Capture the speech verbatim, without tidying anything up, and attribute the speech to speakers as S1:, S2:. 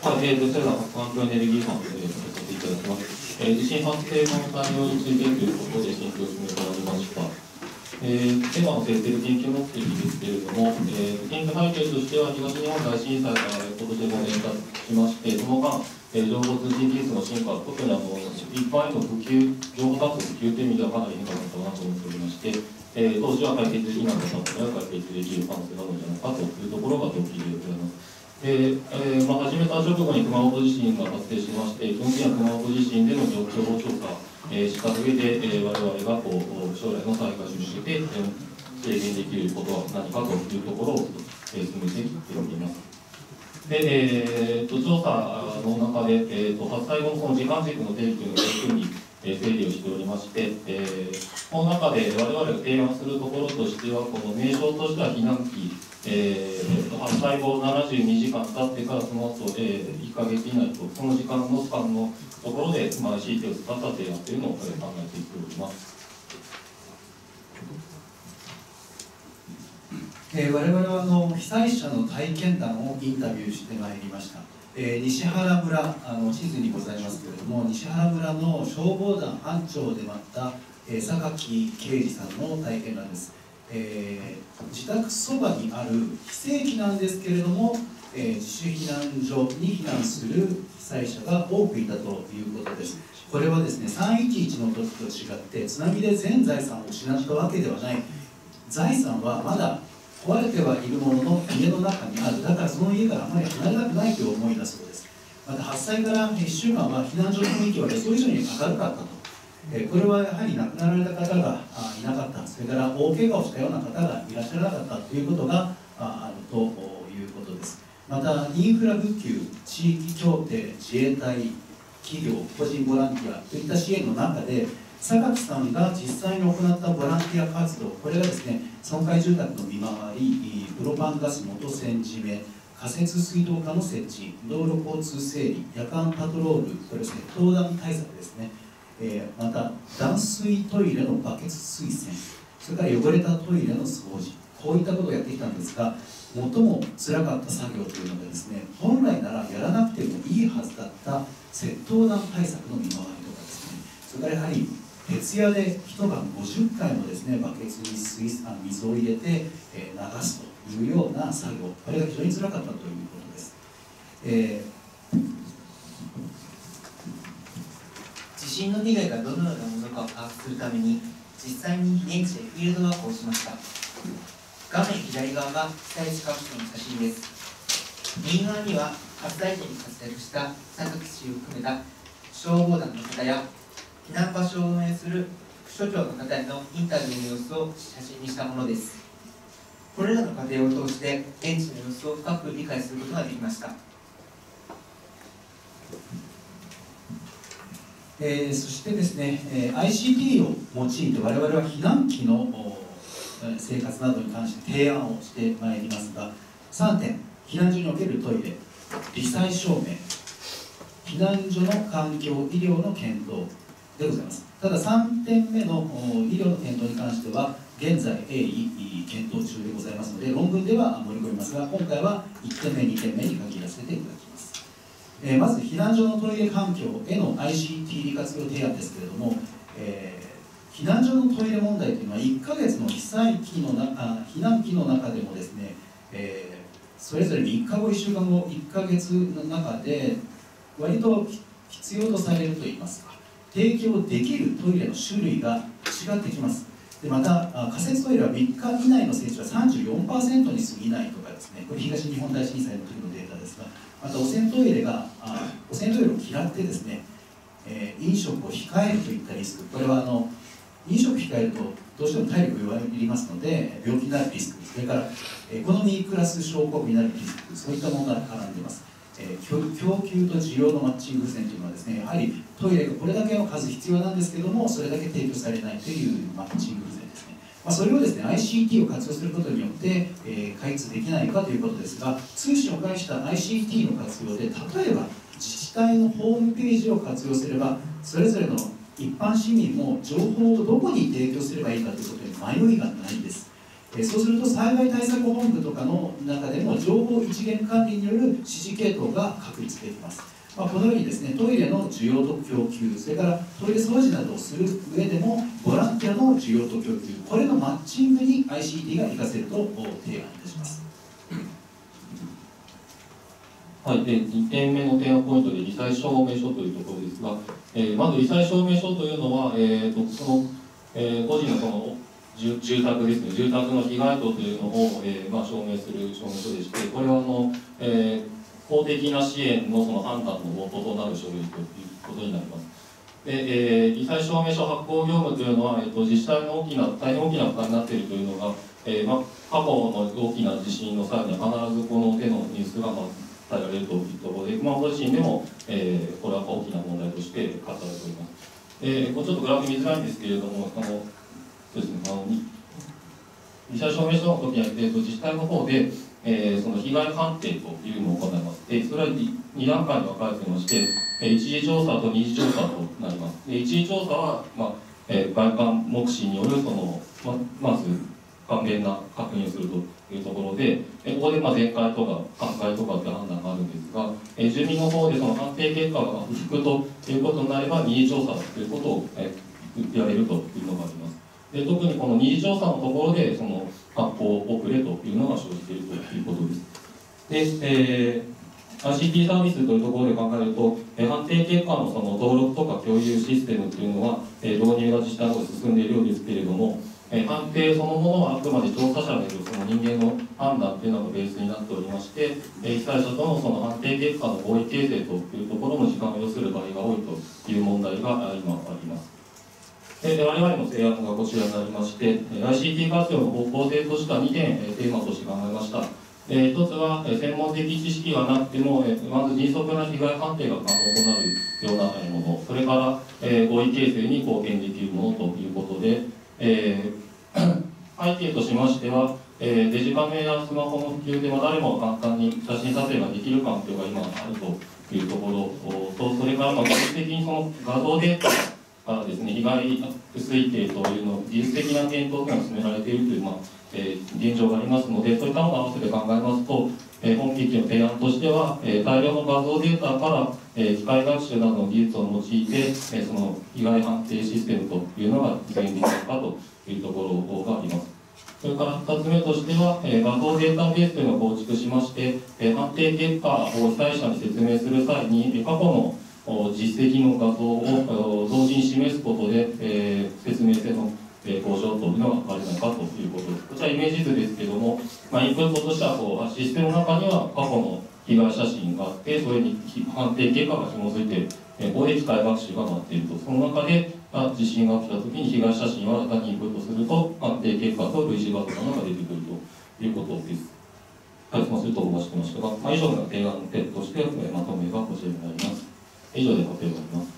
S1: はい、えーと、それでは環境エネルギー班でさせていただきます。えー、地震発生後の対応についてということで進行を進めておりました。えー、テーマの設定的研究目的ですけれども、えー、研究背景としては東日本大震災から今年ごねん経ちまして、その間、えー、情報通信技術の進化、特にあの一般への普及、情報活動普及という意味ではかなり変化があったかなと思っておりまして、えー、当時は解決できなかったものが解決できる可能性があるんじゃないかというところが動機でございます。えーえーまあ、始めた直後に熊本地震が発生しまして、基本的には熊本地震での状況を調査、えー、した上で、えー、我々がこう将来の災害を受けて、えー、軽減できることは何かというところを、えー、進めていっております。で、えー、と調査の中で、えー、と発災後のその時間軸の定義というのを特に、えー、整理をしておりまして、えー、この中で我々が提案するところとしては、この名称としては避難期、えー、発災後ななじゅうにじかん経ってからその後、えー、いっかげつ以内と、その時間のスパンのところで、まあ、アイシーティー を使った提案というのを考えていっております。
S2: えー、我々はあの被災者の体験談をインタビューしてまいりました。えー、西原村、あの地図にございますけれども、西原村の消防団班長でもあった、えー、榊啓二さんの体験談です。えー、自宅そばにある非正規なんですけれども、えー、自主避難所に避難する被災者が多くいたということです。これはですね、さんいちいちの時と違って津波で全財産を失ったわけではない。財産はまだ壊れてはいるものの家の中にある。だからその家からあまり離れたくないという思いだそうです。また発災からいっしゅうかんは避難所の雰囲気は予想以上に明るかったと。えー、これはやはり亡くなられた方があいなかった、それから大怪我をしたような方がいらっしゃらなかったということが あ, あるということです。またインフラ復旧、地域協定、自衛隊、企業、個人ボランティアといった支援の中で、榊さんが実際に行ったボランティア活動、これがですね、損壊住宅の見回り、プロパンガス元栓締め、仮設水道管の設置、道路交通整理、夜間パトロール、これですね、盗難対策ですね、えー、また断水トイレのバケツ水栓、それから汚れたトイレの掃除、こういったことをやってきたんですが、最も辛かった作業というのがですね、本来ならやらなくてもいいはずだった窃盗団対策の見回りとかですね、それからやはり徹夜で一晩ごじゅっかいもですね、バケツに水あ水を入れて、えー、流すというような作業、これが非常に辛かったということです。えー、
S3: 地震の被害がどのようなものかを把握するために、実際に現地でフィールドワークをしました。画面左側が被災地各所の写真です。右側には発災時に活躍した榊氏を含めた消防団の方や避難場所を運営する副所長の方へのインタビューの様子を写真にしたものです。これらの過程を通して現地の様子を深く理解することができました。
S2: えー、そしてですね、えー、アイシーティー を用いて我々は避難期の生活などに関して提案をしてまいりますが、さんてん、避難所におけるトイレ、罹災証明、避難所の環境、医療の検討でございます。たださんてんめの医療の検討に関しては現在鋭意検討中でございますので、論文では盛り込みますが、今回はいってんめ、にてんめに限らせていただきます。えー、まず避難所のトイレ環境への アイシーティー 利活用提案ですけれども、えー、避難所のトイレ問題というのはいっかげつの被災期の中、避難期の中でもですね、えー、それぞれみっかご、いっしゅうかんご、いっかげつの中で割と必要とされるといいますか、提供できるトイレの種類が違ってきます。でまた仮設トイレはみっか以内の設置は さんじゅうよんパーセント に過ぎないとかですね、これ東日本大震災の時のデータですが、また汚染トイレがあ汚染トイレを嫌ってですね、えー、飲食を控えるといったリスク、これはあの飲食を控えるとどうしても体力がいりますので病気になるリスク、それからエコノミークラス症候群になるリスク、そういったものが絡んでいます。えー、供給と需要のマッチング線というのはですね、やはりトイレがこれだけの数必要なんですけども、それだけ提供されないというマッチング線ですね。まあ、それをですね アイシーティー を活用することによって、えー、開通できないかということですが、通信を介した アイシーティー の活用で、例えば自治体のホームページを活用すれば、それぞれの一般市民も情報をどこに提供すればいいかということに迷いがないんです。 えそうすると災害対策本部とかの中でも情報一元管理による指示系統が確立できます。まあ、このようにですね、トイレの需要と供給、それからトイレ掃除などをする上でもボランティアの需要と供給、これのマッチングに アイシーティー が活かせると提案いたします。
S1: はい、でにてんめの提案ポイントで、り災証明書というところですが、えー、まずり災証明書というのは、えー、とその、えー、個人のその住宅ですね、住宅の被害度というのを、えーまあ、証明する証明書でして、これはあの、えー公的な支援のその判断の元となる書類ということになります。で、えー、り災証明書発行業務というのは、えー、と自治体の大きな、大変大きな負担になっているというのが、えーまあ、過去の大きな地震の際には必ずこの手のニュースが、まあ、伝えられるというところで、熊本地震でも、えー、これは大きな問題として語られております。えー、これちょっとグラフ見づらいんですけれども、あのそうですね、あのり災証明書の時には、えー、と自治体の方で、えー、その被害判定というのを行います。でそれはに段階に分かれていまして、一次調査と二次調査となります。で一次調査は、まあえー、外観目視によるその、ま、まず簡便な確認をするというところで、えここでまあ全壊とか半壊とかって判断があるんですが、えー、住民の方でその判定結果が不服ということになれば二次調査ということを、えー、やれるというのがあります。で特にこの二次調査のところでその発行遅れというのが生じているということです。で、えー、アイシーティー サービスというところで考えると、えー、判定結果のその登録とか共有システムというのは、えー、導入が自治体の方で進んでいるようですけれども、えー、判定そのものはあくまで調査者によるその人間の判断というのがベースになっておりまして、えー、被災者とのその判定結果の合意形成というところも時間を要する場合が多いという問題が今あります。で我々の提案がこちらになりまして、アイシーティー 活用の方向性としてはにてんテーマとして考えました。ひとつは専門的知識がなくても、まず迅速な被害判定が可能となるようなもの、それから合意形成に貢献できるものということで、えー、背景としましては、デジカメやスマホの普及では誰も簡単に写真撮影ができる環境が今あるというところと、それから技術的にその画像データからですね、被害推定というのを技術的な検討が進められているという、まあえー、現状がありますので、そういったものを合わせて考えますと、えー、本機器の提案としては、えー、大量の画像データから、えー、機械学習などの技術を用いて、えー、その被害判定システムというのが実現できるかというところがあります。それからふたつめとしては、えー、画像データベースというのを構築しまして、えー、判定結果を被災者に説明する際に、過去の実績の画像を同時に示すことで、えー、説明性の向上というのがあるのかということです。こちらイメージ図ですけれども、まあ、インプットとしてはこうシステムの中には過去の被害写真があって、それに判定結果が紐づいて、えー、ここで機械学習が待っていると。その中で地震が起きたときに被害写真を新たにインプットすると、判定結果と類似画像などが出てくるということです。はい、まあ、そういうところをしてましたが、まあ、以上の提案点として、まとめがこちらになります。以上で発表があります。